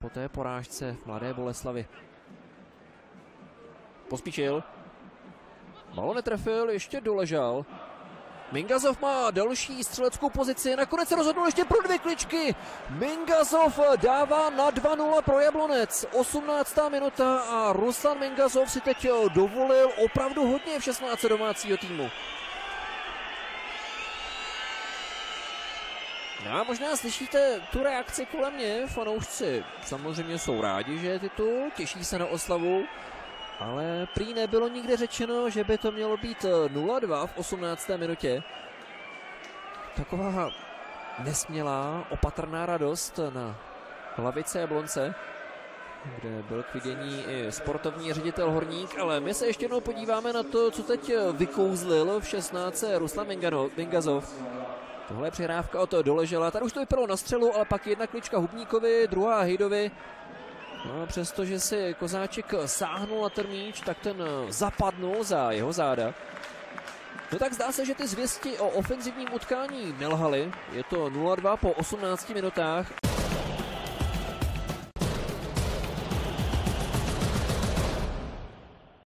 po té porážce Mladé Boleslavi. Pospíšil. Balon netrefil, ještě doležal. Mingazov má další střeleckou pozici, nakonec se rozhodnul ještě pro 2 kličky. Mingazov dává na 2-0 pro Jablonec. 18. minuta a Ruslan Mingazov si teď dovolil opravdu hodně v 16 domácího týmu. A možná slyšíte tu reakci kolem mě, fanoušci samozřejmě jsou rádi, že je titul, těší se na oslavu, ale prý nebylo nikde řečeno, že by to mělo být 0-2 v 18. minutě. Taková nesmělá, opatrná radost na hlavice Jablonce, kde byl k vidění i sportovní ředitel Horník, ale my se ještě jednou podíváme na to, co teď vykouzlil v 16. Ruslan Mingazov. Tohle je přihrávka od Doležela, tady už to vypadalo na střelu, ale pak jedna klička Hubníkovi, druhá Hejdovi. No a přestože si Kozáček sáhnul na ten míč, tak ten zapadnul za jeho záda. No tak zdá se, že ty zvěsti o ofenzivním utkání nelhaly. Je to 0-2 po 18 minutách.